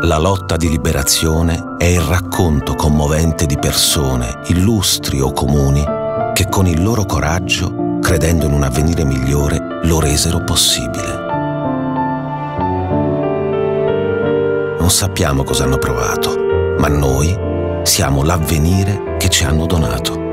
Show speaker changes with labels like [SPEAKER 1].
[SPEAKER 1] La lotta di liberazione è il racconto commovente di persone, illustri o comuni, che con il loro coraggio, credendo in un avvenire migliore, lo resero possibile. Non sappiamo cosa hanno provato, ma noi siamo l'avvenire che ci hanno donato.